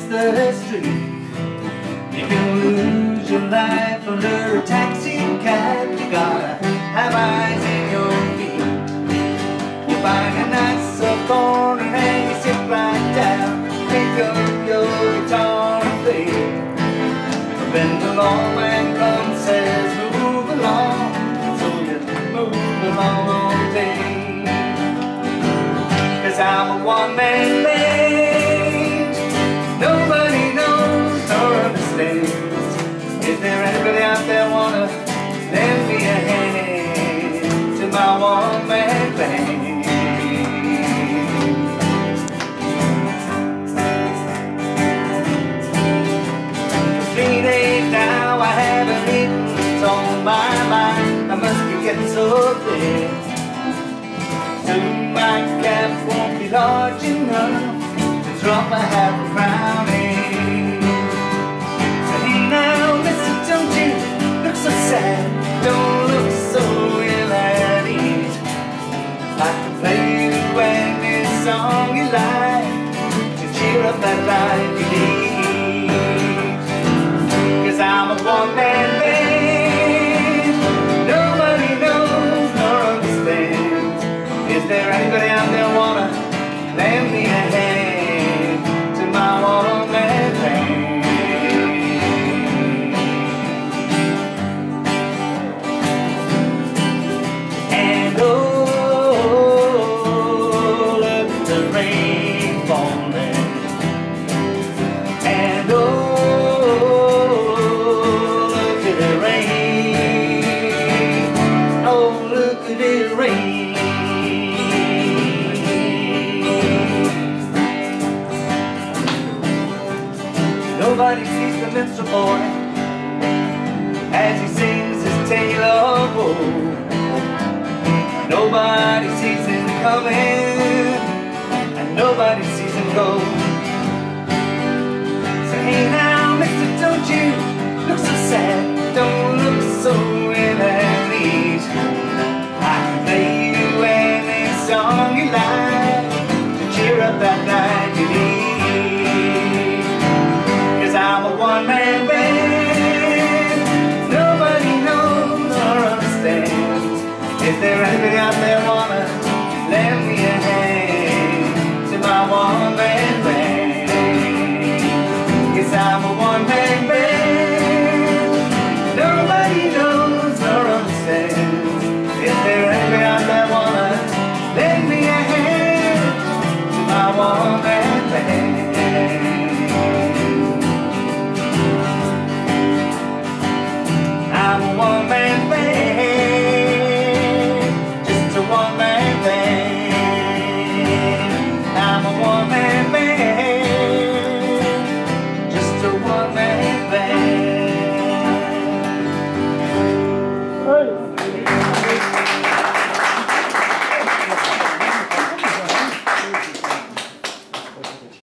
the street. You can lose your life under a taxi cab. You gotta have eyes in your feet. You find a nice corner and you sit right down, pick up your guitar and play. But then the lawman comes and says, move along. So you move along all day. 'Cause I'm a one-man band. Nobody knows or understands. Is there anybody out there wanna lend me a hand to my one-man band? 3 days now I haven't eaten, it's on my mind. I must be getting so thin. Soon my cap won't be large enough to drop a half a crown in. So hey now, listen, don't you look so sad, don't look so ill at ease. I can play you any song you like to cheer up that life you need. 'Cause I'm a one-man band. Nobody knows nor understands. Is there anybody out there wanna lend me a hand to my one-man band? And oh, look at the rain falling. And oh, look at it rain. Oh, look at it rain. Nobody sees the minstrel boy as he sings his tale of woe. Nobody sees him coming and nobody sees him go. So hey now, mister, don't you look so sad, don't look so ill at ease. I can play you any song you like to cheer up that night you need. 'Cause I'm a one-man band. Nobody knows or understands. Is there anybody out there wanna lend me a hand to my one-man band? 'Cause I'm a one-man band. Nobody knows or understands. Is there anybody out there wanna lend me a hand to my one-man band? I'm a one-man band, just a one-man band. I'm a one-man band, just a one-man band.